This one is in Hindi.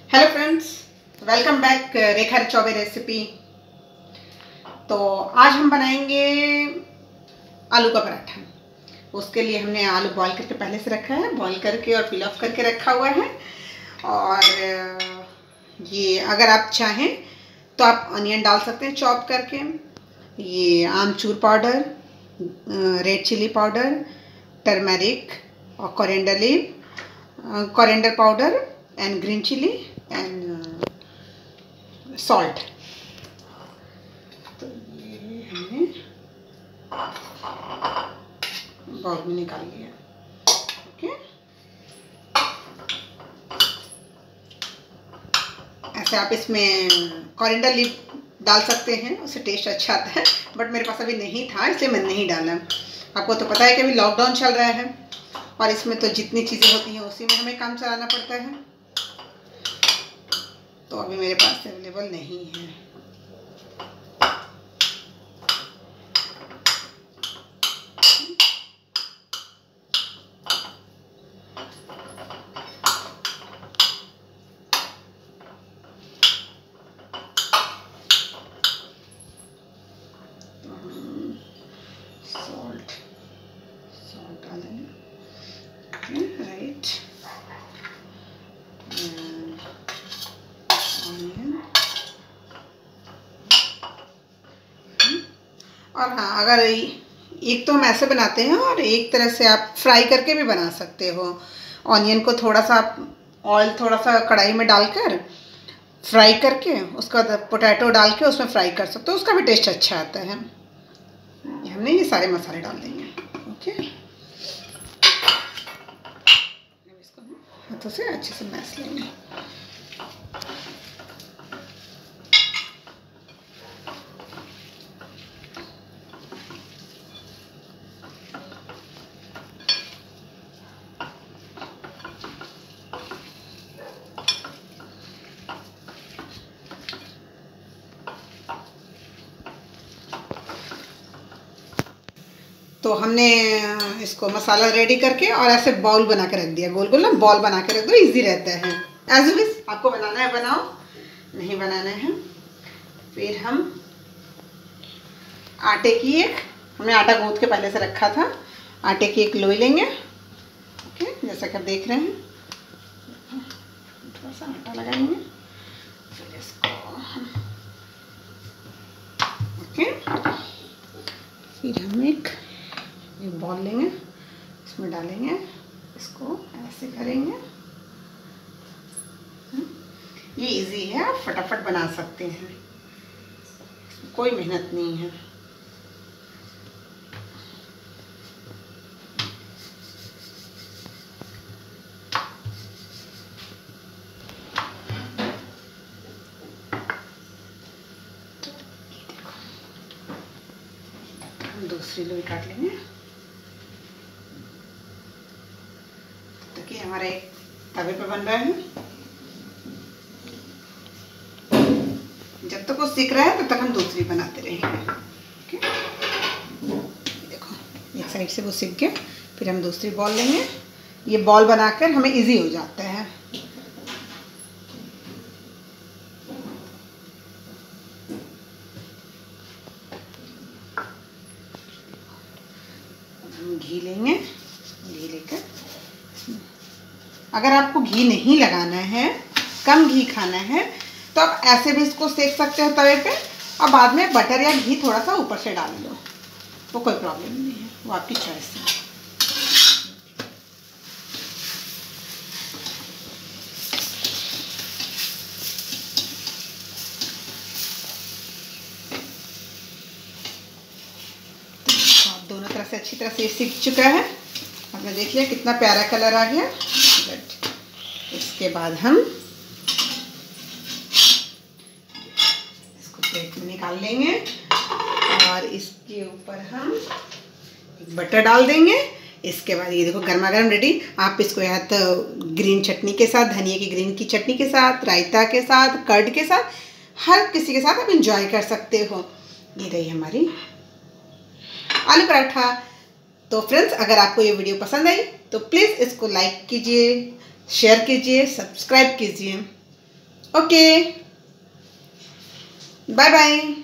Hello friends, welcome back Rekha Chaube recipe. तो आज हम बनाएंगे आलू का पराठा। उसके लिए हमने आलू बॉईल करके पहले से रखा है, बॉईल करके और पील ऑफ करके रखा हुआ है। और ये अगर आप चाहें तो आप अनियन डाल सकते हैं चॉप करके। ये amchur powder, red chilli powder, turmeric और coriander leaf, coriander powder and green chilli and salt. तो ये हमने बाउल में निकाल लिया। ओके, ऐसे आप इसमें कोरिएंडर लीफ डाल सकते हैं, उससे टेस्ट अच्छा आता है, बट मेरे पास अभी नहीं था इसलिए मैंने नहीं डाला। आपको तो पता है कि अभी लॉकडाउन चल रहा है और इसमें तो जितनी चीज़ें होती हैं उसी में हमें काम चलाना पड़ता है, तो अभी मेरे पास अवेलेबल नहीं है। सॉल्ट डालेंगे, राइट, और हाँ, अगर एक तो हम ऐसे बनाते हैं और एक तरह से आप फ्राई करके भी बना सकते हो। ऑनियन को थोड़ा सा आप ऑयल थोड़ा सा कढ़ाई में डालकर फ्राई करके उसके बाद पोटैटो डाल के उसमें फ्राई कर सकते हो, उसका भी टेस्ट अच्छा आता है। हमने ये सारे मसाले डाल देंगे। ओके, इसको हाथों से अच्छे से मैश लेंगे। तो हमने इसको मसाला रेडी करके और ऐसे बॉल बना के रख दिया, गोल गोल ना बॉल बना के रख दो, इजी रहता है। एज इट इज आपको बनाना है बनाओ, नहीं बनाना है फिर हम आटे की हमने आटा गूंथ के पहले से रखा था, आटे की एक लोई लेंगे। ओके, जैसा कि आप देख रहे हैं, थोड़ा सा आटा लगाएंगे, फिर इसको ओके, फिर हम एक बॉल लेंगे, इसमें डालेंगे, इसको ऐसे करेंगे। ये इजी है, आप फटाफट बना सकते हैं, कोई मेहनत नहीं है। हम दूसरी लोई काट लेंगे। देखिए हमारे तवे पे बन रहा है, जब तक वो सीख रहा है तब तक हम दूसरी बनाते रहेंगे। ओके, देखो एक साइड से वो सीख गया, फिर हम दूसरी बॉल लेंगे। ये बॉल बनाकर हमें इजी हो जाता है। हम घी लेंगे, घी लेकर अगर आपको घी नहीं लगाना है, कम घी खाना है, तो आप ऐसे भी इसको सेक सकते हो तवे पे, और बाद में बटर या घी थोड़ा सा ऊपर से डाल लो, वो कोई प्रॉब्लम नहीं है, वो आपकी चॉइस है। तो आप दोनों तरफ से अच्छी तरह से सीख चुका है, आपने देख लिया कितना प्यारा कलर आ गया। इसके बाद हम इसको प्लेट में निकाल लेंगे और इसके ऊपर हम एक बटर डाल देंगे। इसके बाद ये देखो गर्मा गर्म रेडी। आप इसको या तो ग्रीन चटनी के साथ, धनिया की ग्रीन की चटनी के साथ, रायता के साथ, कर्ड के साथ, हर किसी के साथ आप इंजॉय कर सकते हो। ये रही हमारी आलू पराठा। तो फ्रेंड्स, अगर आपको ये वीडियो पसंद आई तो प्लीज़ इसको लाइक कीजिए, शेयर कीजिए, सब्सक्राइब कीजिए। Okay, bye bye.